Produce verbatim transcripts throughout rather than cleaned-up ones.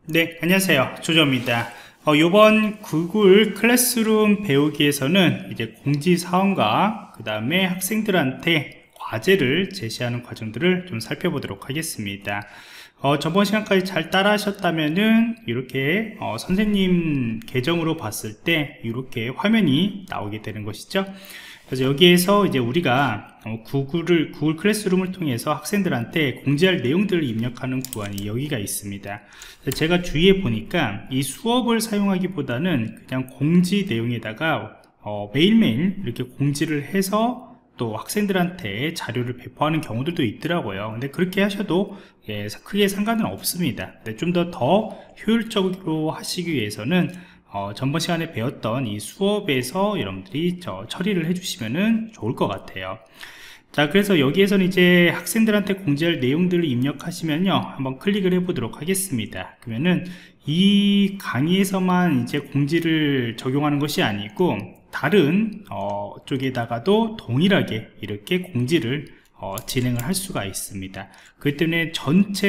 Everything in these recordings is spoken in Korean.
네, 안녕하세요. 조조입니다. 어, 이번 구글 클래스룸 배우기에서는 이제 공지사항과 그 다음에 학생들한테 과제를 제시하는 과정들을 좀 살펴보도록 하겠습니다. 어, 저번 시간까지 잘 따라 하셨다면은 이렇게 어, 선생님 계정으로 봤을 때 이렇게 화면이 나오게 되는 것이죠. 그래서 여기에서 이제 우리가 어, 구글을 구글 클래스룸을 통해서 학생들한테 공지할 내용들을 입력하는 구간이 여기가 있습니다. 제가 주위에 보니까 이 수업을 사용하기보다는 그냥 공지 내용에다가 어, 매일매일 이렇게 공지를 해서 또 학생들한테 자료를 배포하는 경우들도 있더라고요. 근데 그렇게 하셔도 예, 크게 상관은 없습니다. 좀 더 더 효율적으로 하시기 위해서는 어, 전번 시간에 배웠던 이 수업에서 여러분들이 저 처리를 해주시면 좋을 것 같아요. 자, 그래서 여기에서는 이제 학생들한테 공지할 내용들을 입력하시면요, 한번 클릭을 해 보도록 하겠습니다. 그러면은 이 강의에서만 이제 공지를 적용하는 것이 아니고 다른 어, 쪽에다가도 동일하게 이렇게 공지를 어, 진행을 할 수가 있습니다. 그렇기 때문에 전체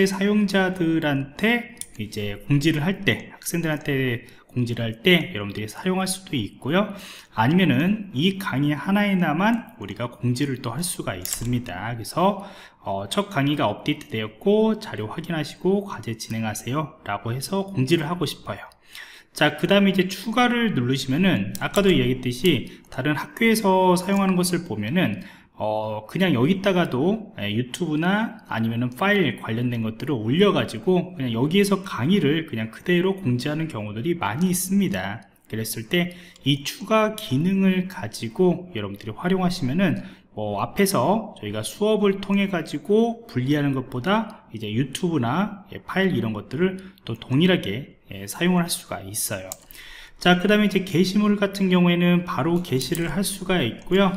사용자들한테 이제 공지를 할 때, 학생들한테 공지를 할 때 여러분들이 사용할 수도 있고요, 아니면은 이 강의 하나에나만 우리가 공지를 또 할 수가 있습니다. 그래서 어, 첫 강의가 업데이트 되었고 자료 확인하시고 과제 진행하세요 라고 해서 공지를 하고 싶어요. 자, 그 다음에 이제 추가를 누르시면은 아까도 얘기했듯이 다른 학교에서 사용하는 것을 보면은 어 그냥 여기다가도 유튜브나 아니면은 파일 관련된 것들을 올려 가지고 그냥 여기에서 강의를 그냥 그대로 공지하는 경우들이 많이 있습니다. 그랬을 때 이 추가 기능을 가지고 여러분들이 활용하시면은 뭐 앞에서 저희가 수업을 통해 가지고 분리하는 것보다 이제 유튜브나 파일 이런 것들을 또 동일하게 예, 사용을 할 수가 있어요. 자, 그 다음에 이제 게시물 같은 경우에는 바로 게시를 할 수가 있고요,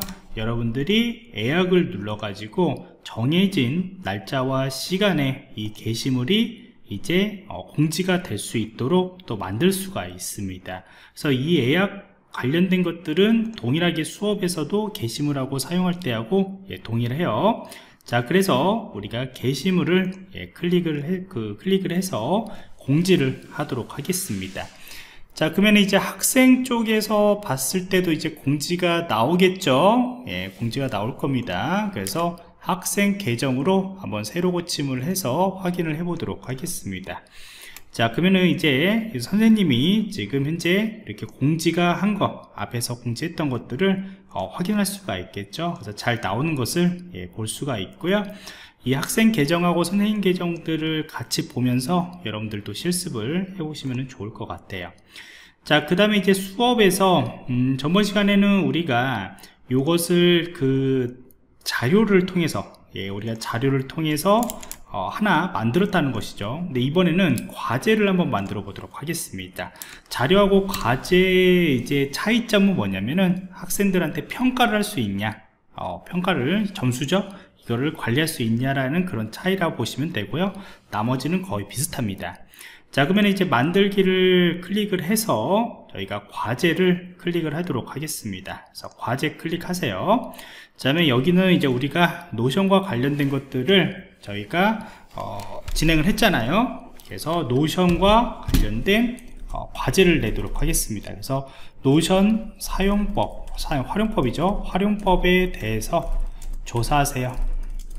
여러분들이 예약을 눌러 가지고 정해진 날짜와 시간에 이 게시물이 이제 어, 공지가 될 수 있도록 또 만들 수가 있습니다. 그래서 이 예약 관련된 것들은 동일하게 수업에서도 게시물하고 사용할 때하고 예, 동일해요. 자, 그래서 우리가 게시물을 예, 클릭을 해, 그 클릭을 해서 공지를 하도록 하겠습니다. 자, 그러면 이제 학생 쪽에서 봤을 때도 이제 공지가 나오겠죠. 예, 공지가 나올 겁니다. 그래서 학생 계정으로 한번 새로 고침을 해서 확인을 해 보도록 하겠습니다. 자, 그러면은 이제 선생님이 지금 현재 이렇게 공지가 한 거, 앞에서 공지했던 것들을 어, 확인할 수가 있겠죠. 그래서 잘 나오는 것을 예, 볼 수가 있고요. 이 학생 계정하고 선생님 계정들을 같이 보면서 여러분들도 실습을 해보시면 좋을 것 같아요. 자, 그 다음에 이제 수업에서 음, 전번 시간에는 우리가 요것을 그 자료를 통해서 예, 우리가 자료를 통해서 어, 하나 만들었다는 것이죠. 근데 이번에는 과제를 한번 만들어 보도록 하겠습니다. 자료하고 과제 이제 차이점은 뭐냐면은 학생들한테 평가를 할 수 있냐, 어, 평가를 점수죠, 이거를 관리할 수 있냐라는 그런 차이라고 보시면 되고요. 나머지는 거의 비슷합니다. 자, 그러면 이제 만들기를 클릭을 해서 저희가 과제를 클릭을 하도록 하겠습니다. 그래서 과제 클릭하세요. 자, 그러면 여기는 이제 우리가 노션과 관련된 것들을 저희가 어, 진행을 했잖아요. 그래서 노션과 관련된 어, 과제를 내도록 하겠습니다. 그래서 노션 사용법, 사용, 활용법이죠. 활용법에 대해서 조사하세요.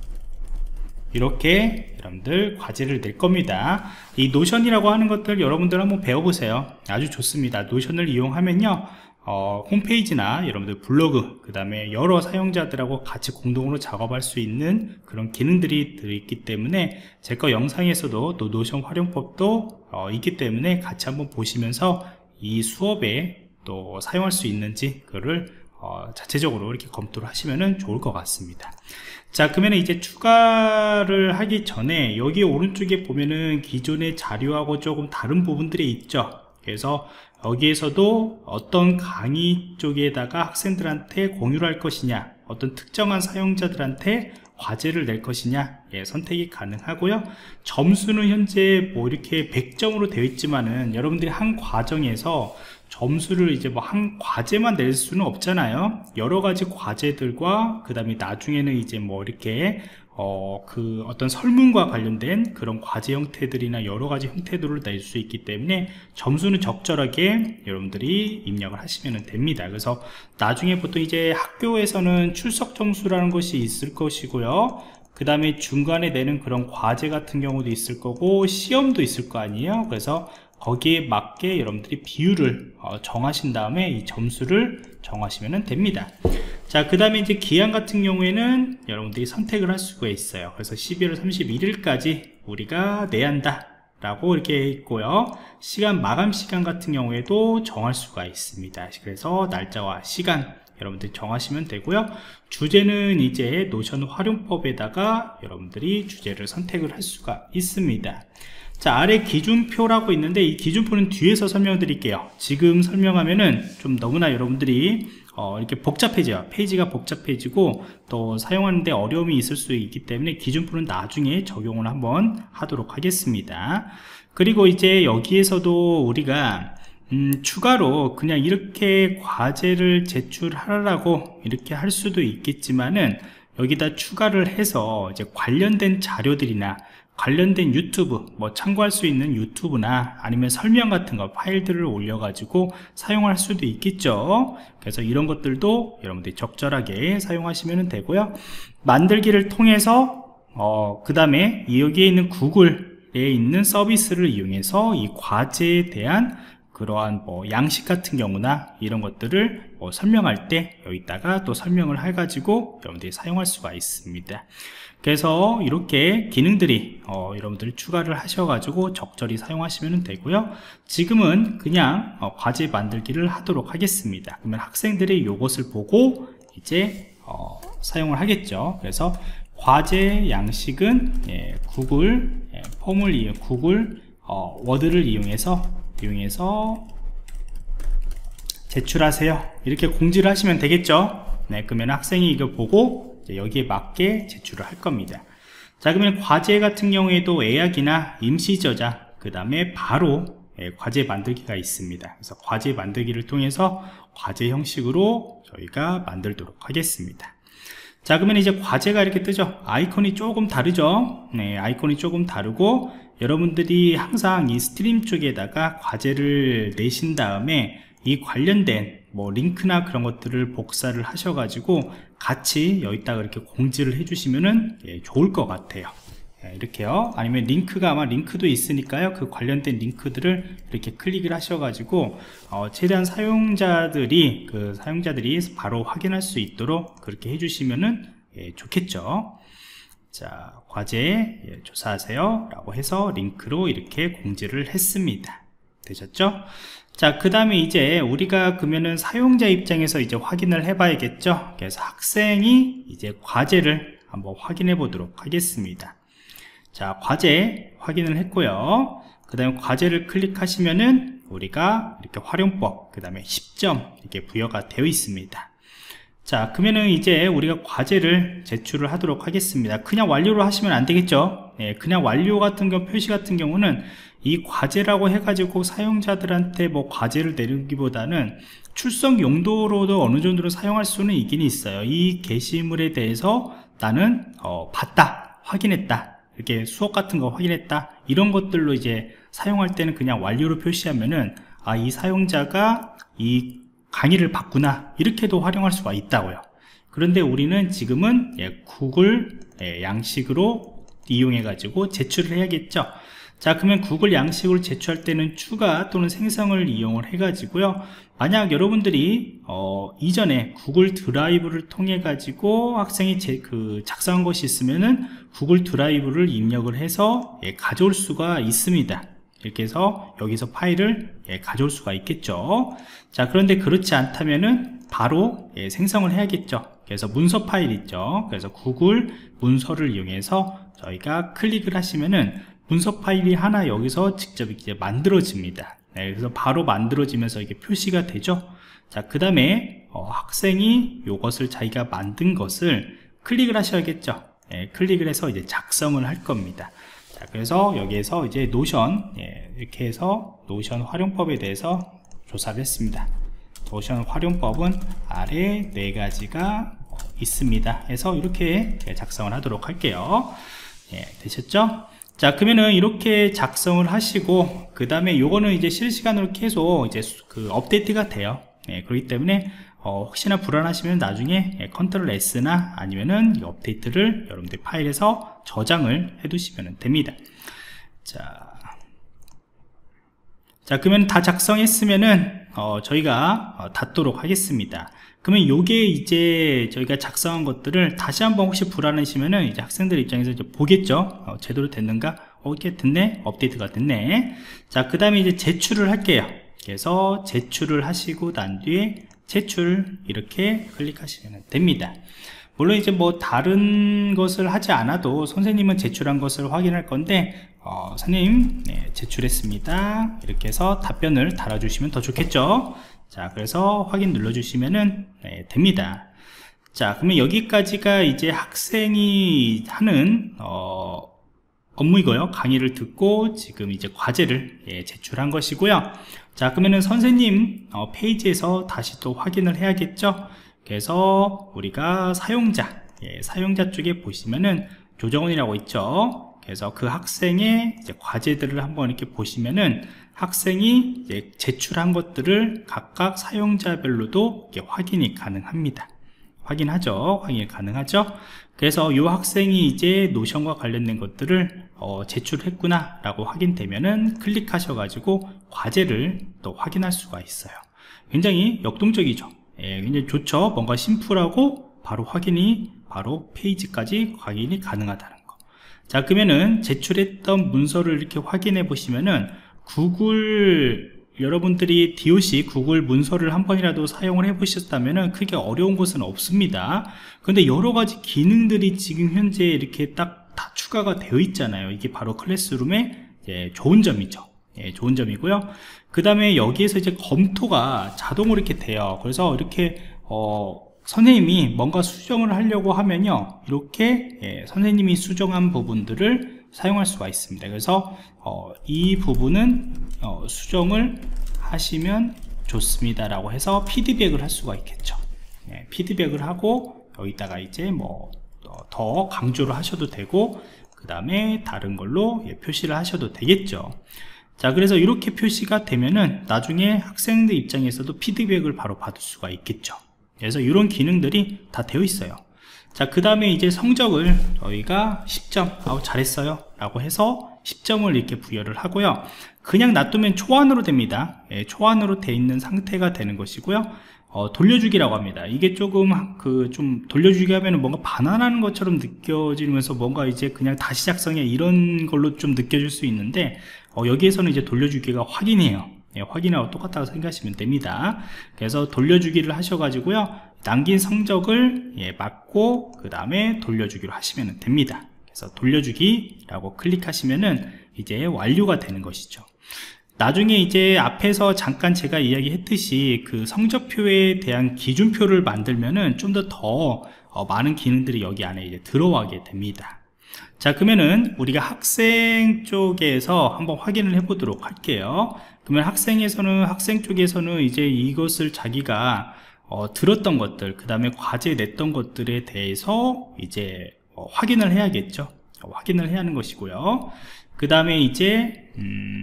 이렇게 여러분들 과제를 낼 겁니다. 이 노션이라고 하는 것들 여러분들 한번 배워보세요. 아주 좋습니다. 노션을 이용하면요, 어, 홈페이지나 여러분들 블로그, 그 다음에 여러 사용자들하고 같이 공동으로 작업할 수 있는 그런 기능들이 들어있기 때문에 제 거 영상에서도 또 노션 활용법도 어, 있기 때문에 같이 한번 보시면서 이 수업에 또 사용할 수 있는지 그거를 어, 자체적으로 이렇게 검토를 하시면 좋을 것 같습니다. 자, 그러면 이제 추가를 하기 전에 여기 오른쪽에 보면은 기존의 자료하고 조금 다른 부분들이 있죠. 그래서 여기에서도 어떤 강의 쪽에다가 학생들한테 공유를 할 것이냐, 어떤 특정한 사용자들한테 과제를 낼 것이냐, 예, 선택이 가능하고요. 점수는 현재 뭐 이렇게 백 점으로 되어 있지만은 여러분들이 한 과정에서 점수를 이제 뭐 한 과제만 낼 수는 없잖아요. 여러 가지 과제들과 그 다음에 나중에는 이제 뭐 이렇게 어, 그 어떤 설문과 관련된 그런 과제 형태들이나 여러 가지 형태들을 낼 수 있기 때문에 점수는 적절하게 여러분들이 입력을 하시면 됩니다. 그래서 나중에 보통 이제 학교에서는 출석 점수라는 것이 있을 것이고요. 그 다음에 중간에 내는 그런 과제 같은 경우도 있을 거고 시험도 있을 거 아니에요. 그래서 거기에 맞게 여러분들이 비율을 어, 정하신 다음에 이 점수를 정하시면 됩니다. 자, 그 다음에 이제 기한 같은 경우에는 여러분들이 선택을 할 수가 있어요. 그래서 십이월 삼십일일까지 우리가 내야 한다 라고 이렇게 있고요. 시간, 마감 시간 같은 경우에도 정할 수가 있습니다. 그래서 날짜와 시간 여러분들이 정하시면 되고요. 주제는 이제 노션 활용법에다가 여러분들이 주제를 선택을 할 수가 있습니다. 자, 아래 기준표라고 있는데 이 기준표는 뒤에서 설명드릴게요. 지금 설명하면은 좀 너무나 여러분들이 어, 이렇게 복잡해져요. 페이지가 복잡해지고 또 사용하는데 어려움이 있을 수 있기 때문에 기준표는 나중에 적용을 한번 하도록 하겠습니다. 그리고 이제 여기에서도 우리가 음, 추가로 그냥 이렇게 과제를 제출하라고 이렇게 할 수도 있겠지만은 여기다 추가를 해서 이제 관련된 자료들이나 관련된 유튜브, 뭐 참고할 수 있는 유튜브나 아니면 설명 같은 거 파일들을 올려 가지고 사용할 수도 있겠죠. 그래서 이런 것들도 여러분들이 적절하게 사용하시면 되고요. 만들기를 통해서 어, 그 다음에 여기에 있는 구글에 있는 서비스를 이용해서 이 과제에 대한 그러한 뭐 양식 같은 경우나 이런 것들을 뭐 설명할 때 여기다가 또 설명을 해가지고 여러분들이 사용할 수가 있습니다. 그래서 이렇게 기능들이 어, 여러분들이 추가를 하셔가지고 적절히 사용하시면 되고요. 지금은 그냥 어, 과제 만들기를 하도록 하겠습니다. 그러면 학생들이 이것을 보고 이제 어, 사용을 하겠죠. 그래서 과제 양식은 예, 구글 예, 폼을 이용 구글 어, 워드를 이용해서 이용해서 제출하세요. 이렇게 공지를 하시면 되겠죠. 네, 그러면 학생이 이거 보고 여기에 맞게 제출을 할 겁니다. 자, 그러면 과제 같은 경우에도 예약이나 임시 저장, 그 다음에 바로 예, 과제 만들기가 있습니다. 그래서 과제 만들기를 통해서 과제 형식으로 저희가 만들도록 하겠습니다. 자, 그러면 이제 과제가 이렇게 뜨죠. 아이콘이 조금 다르죠. 네, 아이콘이 조금 다르고 여러분들이 항상 이 스트림 쪽에다가 과제를 내신 다음에 이 관련된 뭐 링크나 그런 것들을 복사를 하셔가지고 같이 여기다가 이렇게 공지를 해주시면은 예, 좋을 것 같아요. 예, 이렇게요. 아니면 링크가 아마 링크도 있으니까요. 그 관련된 링크들을 이렇게 클릭을 하셔가지고 어, 최대한 사용자들이 그 사용자들이 바로 확인할 수 있도록 그렇게 해주시면은 예, 좋겠죠. 자, 과제 예, 조사하세요 라고 해서 링크로 이렇게 공지를 했습니다. 되셨죠? 자, 그 다음에 이제 우리가 그러면은 사용자 입장에서 이제 확인을 해 봐야겠죠. 그래서 학생이 이제 과제를 한번 확인해 보도록 하겠습니다. 자, 과제 확인을 했고요. 그 다음에 과제를 클릭하시면은 우리가 이렇게 활용법, 그 다음에 십 점 이렇게 부여가 되어 있습니다. 자, 그러면은 이제 우리가 과제를 제출을 하도록 하겠습니다. 그냥 완료로 하시면 안 되겠죠. 예, 그냥 완료 같은 경우, 표시 같은 경우는 이 과제라고 해가지고 사용자들한테 뭐 과제를 내리기보다는 출석 용도로도 어느 정도로 사용할 수는 있긴 있어요. 이 게시물에 대해서 나는 어, 봤다, 확인했다, 이렇게 수업 같은 거 확인했다, 이런 것들로 이제 사용할 때는 그냥 완료로 표시하면은 아, 이 사용자가 이 강의를 봤구나, 이렇게도 활용할 수가 있다고요. 그런데 우리는 지금은 예, 구글 예, 양식으로 이용해 가지고 제출을 해야겠죠. 자, 그러면 구글 양식으로 제출할 때는 추가 또는 생성을 이용을 해 가지고요, 만약 여러분들이 어, 이전에 구글 드라이브를 통해 가지고 학생이 제, 그 작성한 것이 있으면은 구글 드라이브를 입력을 해서 예, 가져올 수가 있습니다. 이렇게 해서 여기서 파일을 예, 가져올 수가 있겠죠. 자, 그런데 그렇지 않다면은 바로 예, 생성을 해야겠죠. 그래서 문서 파일 있죠. 그래서 구글 문서를 이용해서 저희가 클릭을 하시면은 문서 파일이 하나 여기서 직접 이제 만들어집니다. 네, 그래서 바로 만들어지면서 이게 표시가 되죠. 자, 그 다음에 어, 학생이 이것을 자기가 만든 것을 클릭을 하셔야겠죠. 네, 클릭을 해서 이제 작성을 할 겁니다. 자, 그래서 여기에서 이제 노션 예, 이렇게 해서 노션 활용법에 대해서 조사를 했습니다. 노션 활용법은 아래 네 가지가 있습니다. 그래서 이렇게 작성을 하도록 할게요. 예, 되셨죠? 자, 그러면은 이렇게 작성을 하시고, 그 다음에 요거는 이제 실시간으로 계속 이제 그 업데이트가 돼요. 예, 그렇기 때문에 어, 혹시나 불안하시면 나중에 예, 컨트롤 S나 아니면은 이 업데이트를 여러분들 파일에서 저장을 해 두시면 됩니다. 자, 자 그러면 다 작성했으면은 어, 저희가 어, 닫도록 하겠습니다. 그러면 요게 이제 저희가 작성한 것들을 다시 한번 혹시 불안하시면은 이제 학생들 입장에서 이제 보겠죠. 어, 제대로 됐는가? 어, 이렇게 됐네? 업데이트가 됐네. 자, 그 다음에 이제 제출을 할게요. 그래서 제출을 하시고 난 뒤에 제출 이렇게 클릭하시면 됩니다. 물론 이제 뭐 다른 것을 하지 않아도 선생님은 제출한 것을 확인할 건데 어, 선생님 네, 제출했습니다 이렇게 해서 답변을 달아주시면 더 좋겠죠. 자, 그래서 확인 눌러주시면은 네, 됩니다. 자, 그러면 여기까지가 이제 학생이 하는 어, 업무이고요. 강의를 듣고 지금 이제 과제를 예, 제출한 것이고요. 자, 그러면은 선생님 어, 페이지에서 다시 또 확인을 해야겠죠. 그래서 우리가 사용자 예, 사용자 쪽에 보시면은 조정원이라고 있죠. 그래서 그 학생의 이제 과제들을 한번 이렇게 보시면은 학생이 이제 제출한 것들을 각각 사용자별로도 이렇게 확인이 가능합니다. 확인하죠. 확인이 가능하죠. 그래서 이 학생이 이제 노션과 관련된 것들을 어, 제출했구나 라고 확인되면은 클릭하셔 가지고 과제를 또 확인할 수가 있어요. 굉장히 역동적이죠. 예, 굉장히 좋죠. 뭔가 심플하고 바로 확인이 바로 페이지까지 확인이 가능하다는 거. 자, 그러면은 제출했던 문서를 이렇게 확인해 보시면은 구글 여러분들이 디오씨 구글 문서를 한 번이라도 사용을 해 보셨다면 크게 어려운 것은 없습니다. 근데 여러가지 기능들이 지금 현재 이렇게 딱 다 추가가 되어 있잖아요. 이게 바로 클래스룸의 예, 좋은 점이죠. 예, 좋은 점이고요. 그 다음에 여기에서 이제 검토가 자동으로 이렇게 돼요. 그래서 이렇게 어, 선생님이 뭔가 수정을 하려고 하면요, 이렇게 예, 선생님이 수정한 부분들을 사용할 수가 있습니다. 그래서 어, 이 부분은 어, 수정을 하시면 좋습니다 라고 해서 피드백을 할 수가 있겠죠. 예, 피드백을 하고 여기다가 이제 뭐 더 강조를 하셔도 되고 그 다음에 다른 걸로 예, 표시를 하셔도 되겠죠. 자, 그래서 이렇게 표시가 되면은 나중에 학생들 입장에서도 피드백을 바로 받을 수가 있겠죠. 그래서 이런 기능들이 다 되어 있어요. 자, 그 다음에 이제 성적을 저희가 십 점 아우 잘했어요 라고 해서 십 점을 이렇게 부여를 하고요. 그냥 놔두면 초안으로 됩니다. 예, 초안으로 돼 있는 상태가 되는 것이고요. 어, 돌려주기라고 합니다. 이게 조금 그 좀 돌려주기 하면은 뭔가 반환하는 것처럼 느껴지면서 뭔가 이제 그냥 다시 작성해 이런 걸로 좀 느껴질 수 있는데 어, 여기에서는 이제 돌려주기가 확인이에요. 예, 확인하고 똑같다고 생각하시면 됩니다. 그래서 돌려주기를 하셔가지고요, 남긴 성적을 예, 맞고 그 다음에 돌려주기로 하시면 됩니다. 그래서 돌려주기라고 클릭하시면은 이제 완료가 되는 것이죠. 나중에 이제 앞에서 잠깐 제가 이야기했듯이 그 성적표에 대한 기준표를 만들면은 좀 더 더 어, 많은 기능들이 여기 안에 이제 들어가게 됩니다. 자, 그러면은 우리가 학생 쪽에서 한번 확인을 해 보도록 할게요. 그러면 학생에서는 학생 쪽에서는 이제 이것을 자기가 어, 들었던 것들, 그 다음에 과제 냈던 것들에 대해서 이제 어, 확인을 해야겠죠. 어, 확인을 해야 하는 것이고요. 그 다음에 이제 음,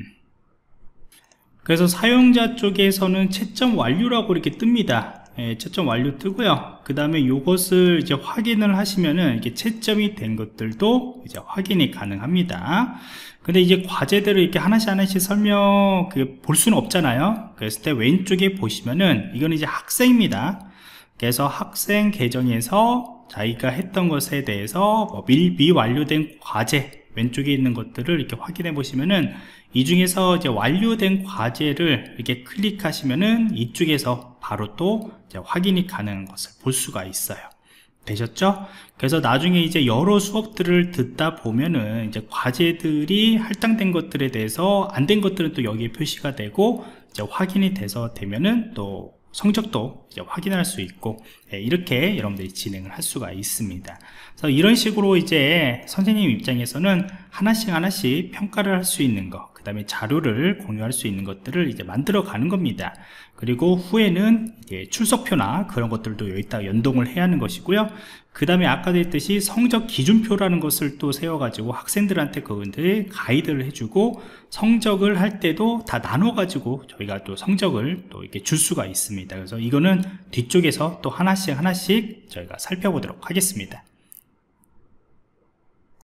그래서 사용자 쪽에서는 채점 완료라고 이렇게 뜹니다. 예, 채점 완료 뜨고요. 그 다음에 이것을 이제 확인을 하시면은 이게 채점이 된 것들도 이제 확인이 가능합니다. 근데 이제 과제들을 이렇게 하나씩 하나씩 설명 볼 수는 없잖아요. 그랬을 때 왼쪽에 보시면은 이거는 이제 학생입니다. 그래서 학생 계정에서 자기가 했던 것에 대해서 뭐 미, 미완료된 과제 왼쪽에 있는 것들을 이렇게 확인해 보시면은 이 중에서 이제 완료된 과제를 이렇게 클릭하시면은 이쪽에서 바로 또 이제 확인이 가능한 것을 볼 수가 있어요. 되셨죠? 그래서 나중에 이제 여러 수업들을 듣다 보면은 이제 과제들이 할당된 것들에 대해서 안 된 것들은 또 여기에 표시가 되고 이제 확인이 돼서 되면은 또 성적도 이제 확인할 수 있고 예, 이렇게 여러분들이 진행을 할 수가 있습니다. 그래서 이런 식으로 이제 선생님 입장에서는 하나씩 하나씩 평가를 할 수 있는 것, 그 다음에 자료를 공유할 수 있는 것들을 이제 만들어 가는 겁니다. 그리고 후에는 이제 출석표나 그런 것들도 여기다 연동을 해야 하는 것이고요. 그 다음에 아까도 했듯이 성적 기준표라는 것을 또 세워가지고 학생들한테 그런데 가이드를 해주고, 성적을 할 때도 다 나눠가지고 저희가 또 성적을 또 이렇게 줄 수가 있습니다. 그래서 이거는 뒤쪽에서 또 하나씩 하나씩 저희가 살펴보도록 하겠습니다.